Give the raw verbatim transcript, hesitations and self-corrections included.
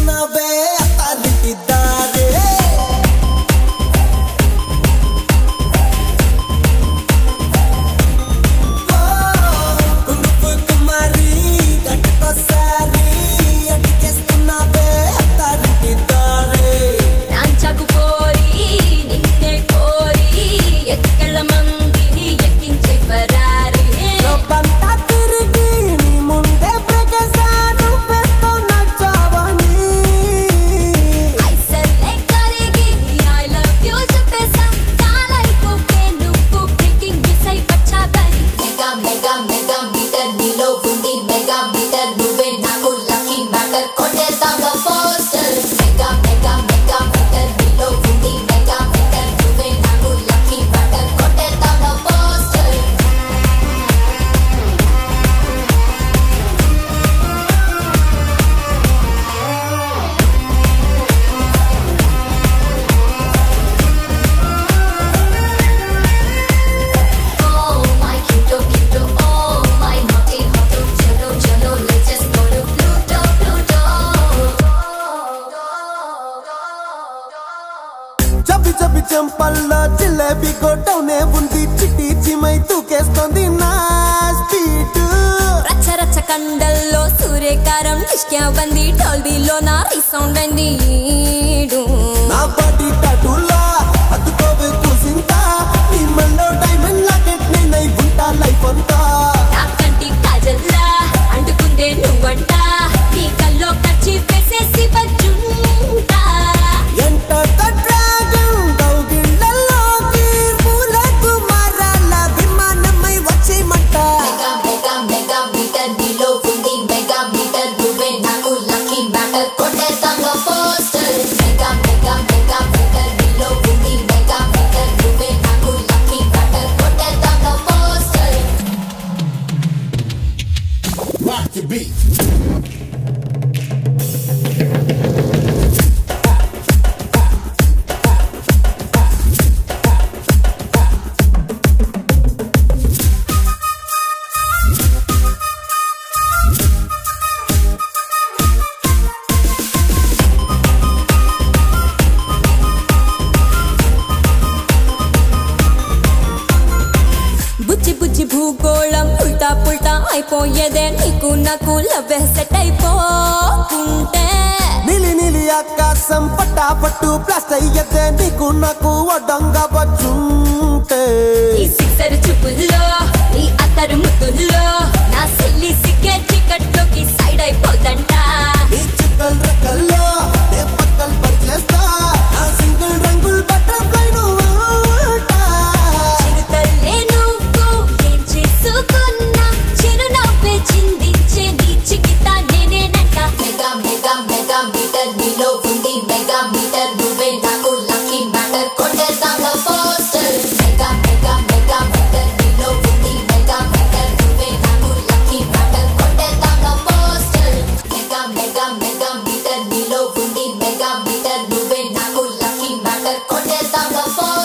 చేస్తున్నావే అత్తారింటి దారే కునుపు కుమారి కట్టుకోసారి అడిగేస్తున్నావే అత్తారింటి దారే నాంచకు పోరి నిన్నే కోరి ఎక్కల మంది ఎక్కించే ఫరారి లోపంతా తిరిగి నీ ముందే ప్రగసాను పెద్ద నచ్చావని ఐసలే కరిగి ఐ లవ్ యూ చెప్పేసా కాలైపోకే నువ్వు బ్రేకింగ్ మిస్ అయి వచ్చావని మెగా మెగా మెగా మీటర్ నీలో ఉంది మెగా మీటర్ నువ్వే నాకు లక్కీ మ్యాటర్ కొట్టేస్తాగా poster mega mega mega meter నీలో ఉంది మెగా మీటర్ నువ్వే నాకు లక్కీ మ్యాటర్ కొట్టేస్తాగా poster Oh my cute cute oh my naughty hot chalo chalo let's just go to Pluto Pluto chubby chubby చెంపల్లో జిలేబీ గొట్టవునే ఉంది చిట్టి చిమై తూకేస్తోంది నా స్పీడ్ రచ్చ రచ్చ కండల్లో సూర్యకారం ఇష్క్యా బంది ఢోల్బీలో నా రీసౌండ్ అండి నా బాడీ టాటూలా అతుకోవే కూసింతా నీ మల్లో డైమండ్ లాకెట్ నేనై ఉంటా లైఫ్ అంతా నా కంటి కాజల్లా అంటుకుందే నువ్వంట నీ కల్లో కచ్చి వేసేసి బజ్జుంటా ఎంట డ్రాగన్ కౌగిళ్ళలోకి పూలకు మారాల విమానమై వచ్చేయమంట మెగా మెగా మెగా మీటర్ నీలో ఉంది మెగా మీటర్ నువ్వే నాకు లక్కీ మ్యాటర్ కొట్టేస్తాగా poster mega mega mega meter నీలో ఉంది మెగా మీటర్ నువ్వే నాకు లక్కీ మ్యాటర్ కొట్టేస్తాగా పోస్టర్ Rock the beat. బుజ్జి బుజ్జి భూగోళం ఉల్టా పుల్టా అయిపోయేదే నీకు నాకు లవ్ సెట్ అయిపోతుంటే నీలి నీలి ఆకాశం పట్టాపట్టు ప్లాస్ట్ అయ్యతే నీకు నాకు వడ్డంగా వచ్చుంటే ఈ సిక్సర్ చూపుల్లో నీ అత్తరు ముద్దుల్లో నా సిల్లి సిగ్గే టికెట్లోకి సైడ్ అయిపోదంట నీ చుక్కల రెక్కల్లో నే పక్కలు పరిచేస్తా నా సింగిల్ రంగుల్ బటర్ఫ్లై నువ్వుంటా చిరుతల్లే నువ్వు ఏం చేసుకున్నా చిరునవ్వే చిందించే నీ చికితా నేనేనంట మెగా మెగా మెగా మీటర్ నీలో ఉంది మెగా మీటర్ నువ్వే నాకు లక్కీ మ్యాటర్ కొట్టేస్తాగా poster mega mega mega meter నీలో ఉంది మెగా మీటర్ నువ్వే నాకు లక్కీ మ్యాటర్ కొట్టేస్తాగా poster mega mega mega meter నీలో ఉంది మెగా మీటర్ నువ్వే నాకు లక్కీ మ్యాటర్ కొట్టేస్తాగా పోస్టర్